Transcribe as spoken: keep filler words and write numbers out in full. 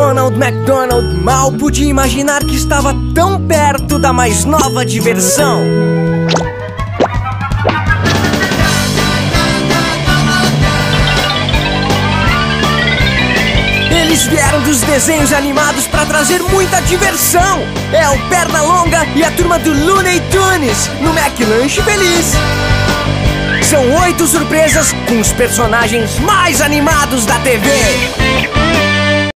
Ronald McDonald mal podia imaginar que estava tão perto da mais nova diversão. Eles vieram dos desenhos animados para trazer muita diversão. É o Pernalonga e a turma do Looney Tunes no McLanche Feliz. São oito surpresas com os personagens mais animados da T V.